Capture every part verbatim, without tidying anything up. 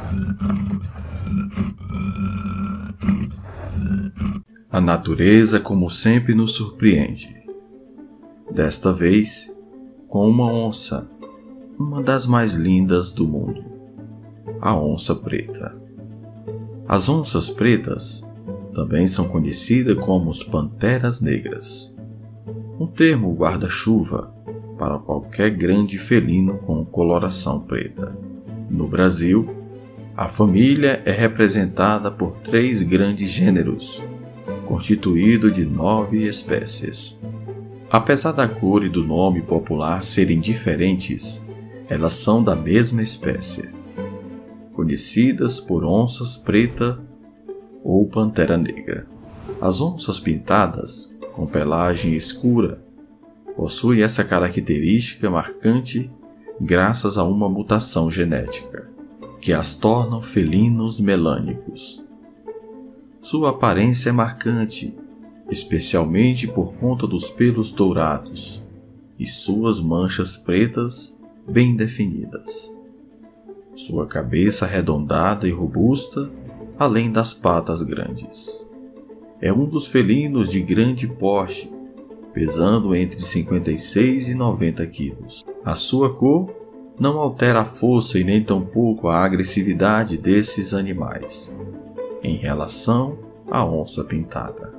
A natureza, como sempre, nos surpreende. Desta vez, com uma onça, uma das mais lindas do mundo, a onça preta. As onças pretas também são conhecidas como os panteras negras, um termo guarda-chuva para qualquer grande felino com coloração preta. No Brasil, a família é representada por três grandes gêneros, constituído de nove espécies. Apesar da cor e do nome popular serem diferentes, elas são da mesma espécie, conhecidas por onças preta ou pantera negra. As onças pintadas, com pelagem escura, possuem essa característica marcante graças a uma mutação genética, que as tornam felinos melânicos. Sua aparência é marcante, especialmente por conta dos pelos dourados e suas manchas pretas bem definidas. Sua cabeça arredondada e robusta, além das patas grandes. É um dos felinos de grande porte, pesando entre cinquenta e seis e noventa quilos. A sua cor não altera a força e nem tampouco a agressividade desses animais em relação à onça pintada.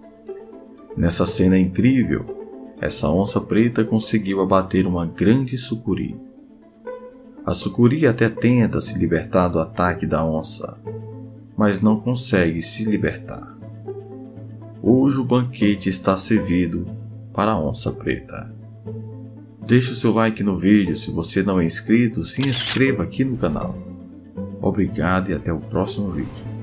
Nessa cena incrível, essa onça preta conseguiu abater uma grande sucuri. A sucuri até tenta se libertar do ataque da onça, mas não consegue se libertar. Hoje o banquete está servido para a onça preta. Deixe o seu like no vídeo. Se você não é inscrito, se inscreva aqui no canal. Obrigado e até o próximo vídeo.